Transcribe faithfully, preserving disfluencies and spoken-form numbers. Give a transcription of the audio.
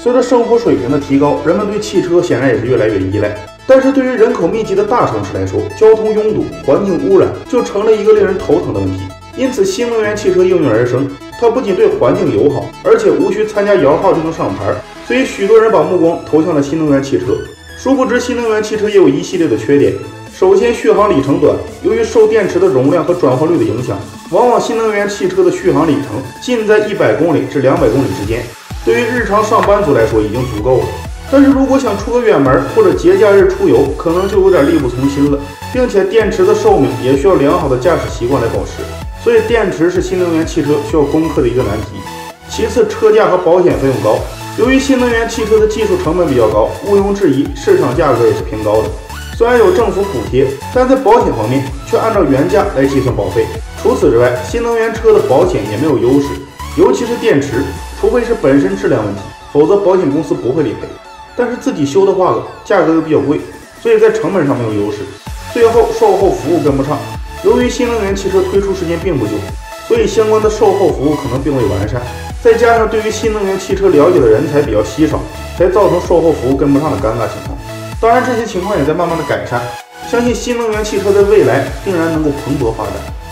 随着生活水平的提高，人们对汽车显然也是越来越依赖。但是对于人口密集的大城市来说，交通拥堵、环境污染就成了一个令人头疼的问题。因此，新能源汽车应运而生。它不仅对环境友好，而且无需参加摇号就能上牌，所以许多人把目光投向了新能源汽车。殊不知，新能源汽车也有一系列的缺点。首先，续航里程短，由于受电池的容量和转换率的影响，往往新能源汽车的续航里程仅在一百公里至两百公里之间，对于日常上班族来说已经足够了。但是如果想出个远门或者节假日出游，可能就有点力不从心了，并且电池的寿命也需要良好的驾驶习惯来保持。所以电池是新能源汽车需要攻克的一个难题。其次，车价和保险费用高，由于新能源汽车的技术成本比较高，毋庸置疑，市场价格也是偏高的。虽然有政府补贴，但在保险方面却按照原价来计算保费。除此之外，新能源车的保险也没有优势，尤其是电池，除非是本身质量问题，否则保险公司不会理赔。但是自己修的话，价格又比较贵，所以在成本上没有优势。最后，售后服务跟不上。由于新能源汽车推出时间并不久，所以相关的售后服务可能并未完善，再加上对于新能源汽车了解的人才比较稀少，才造成售后服务跟不上的尴尬情况。当然，这些情况也在慢慢的改善，相信新能源汽车在未来定然能够蓬勃发展。